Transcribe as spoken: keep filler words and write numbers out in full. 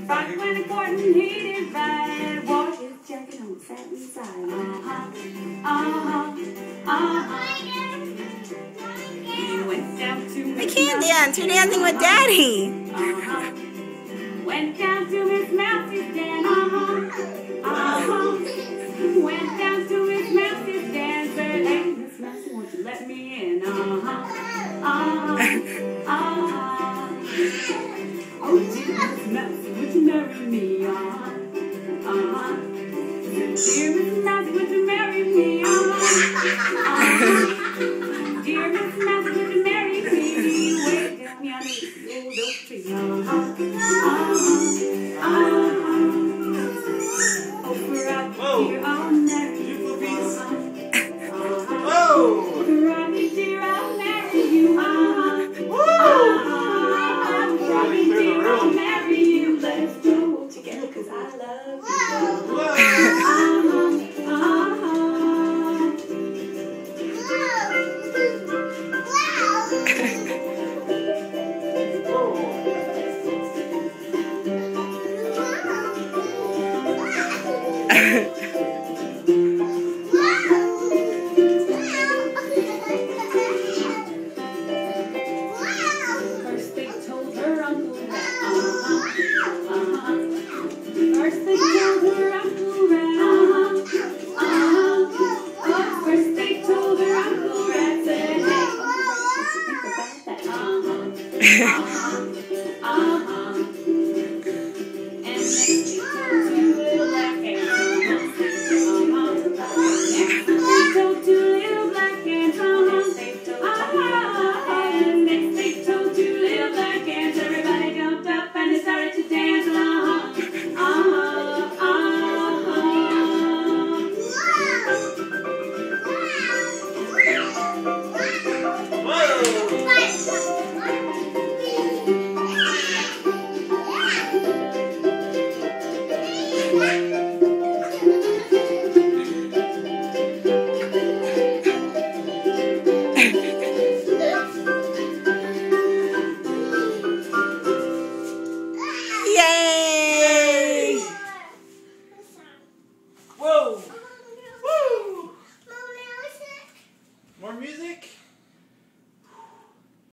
Right when the court heated right, wore his jacket on the satin side. Uh-huh, uh-huh, uh-huh. He went down to I can't dance. You're dancing with Daddy. Uh-huh. Went down to Miss Mousy's den. Uh-huh, uh-huh. Went down to Miss Mousy's den. Said, hey, Miss Mousy, won't you let me in? Uh-huh, uh-huh, uh-huh. Oh, dear Miss Mousy, would you marry me? Uh-huh, uh-huh. Dear Miss Mousy, would you marry me? Uh-huh, uh-huh. Dear Miss Mousy, would you marry me? Way down yonder, the old oak tree. Uh-huh, uh-huh, uh-huh. Over out here, I'll marry you. Uh-huh, Whoa! over out here, I'll marry you. Uh-huh, uh-huh. Over out here, I'll marry you. Let's go together, 'cause I love you.